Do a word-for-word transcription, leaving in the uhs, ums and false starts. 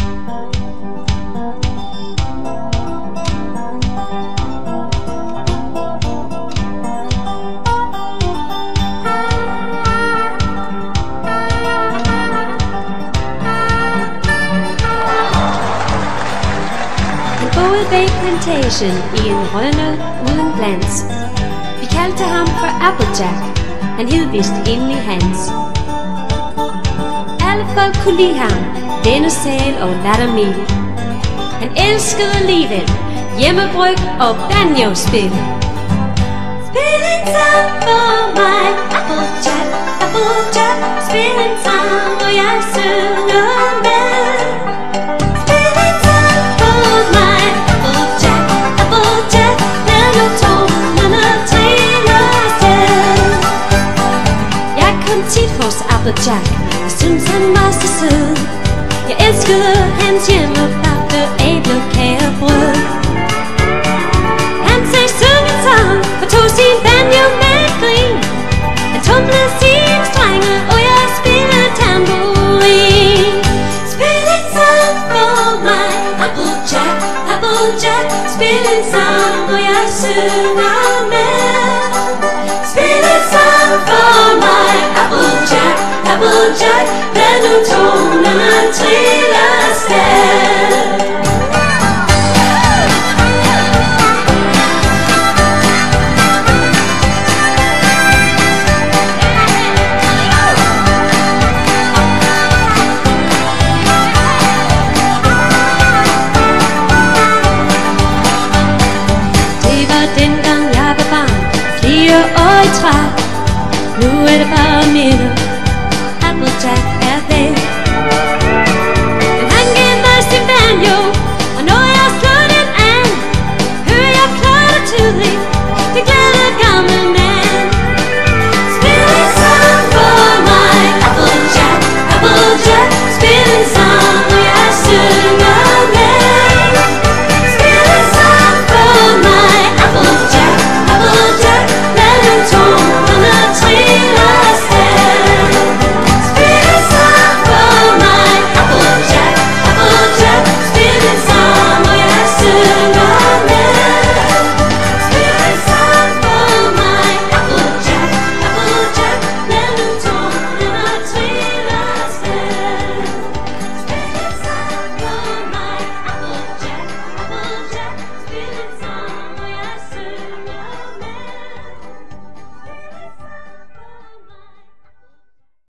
Plantation i en rønne uden glans. Vi kaldte ham for Applejack, han hed vist egentlig Hans. Alle folk kunne lide ham, vennesal og lattermild. Han elskede alligevel hjemmebryg og banjo-spil. Spil en sang for mig, Applejack, Applejack. Spil en sang, og jeg synger med. Applejack, jeg synes han var så sød. Jeg elskede hans hjemmebagte æblekagebrød. Han sagde syng en sang og tog sin banjo med grin. Han tumlede sine strenge, og jeg spillede tamburin. Spil en sang for mig, Applejack, Applejack. Spil en sang, og jeg synger.